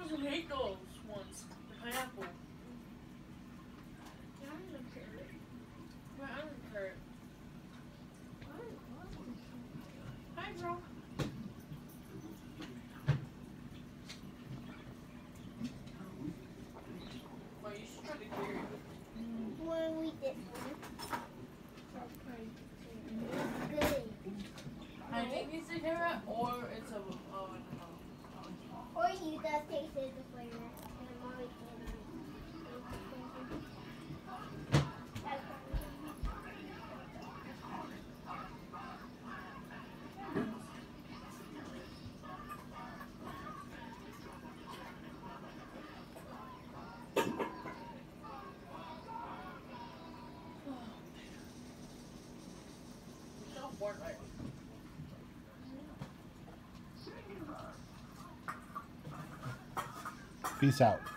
also hate those ones. The pineapple. Yeah, I don't care. But I don't care. Hi, bro. Well, you should try the carrot. When we did one. Good. I think it's a carrot or it's a Or you just tasted the flavor. And I'm always Peace out.